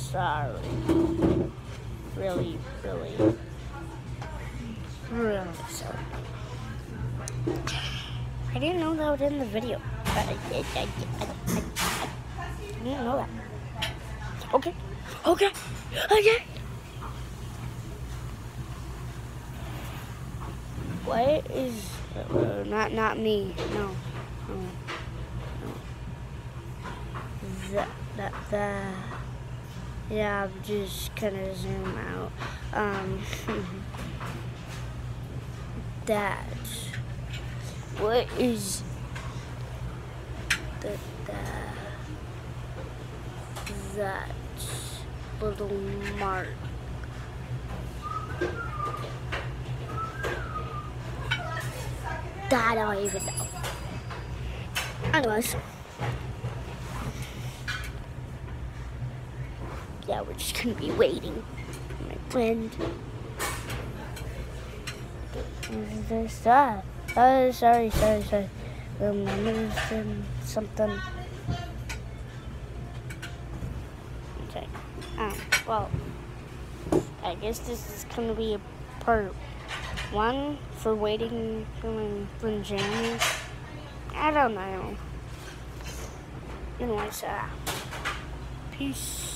sorry. Really sorry. I didn't know that was in the video. I didn't know that. Okay. What is not me? No. That. Yeah, I'm just gonna zoom out. That. What is that little mark? I don't even know. Anyways. Yeah, we're just gonna be waiting. My friend. There's that. Oh, sorry. Remember something. Okay. Well, I guess this is gonna be a part 1 for waiting for Jamie. I don't know. Anyways, peace.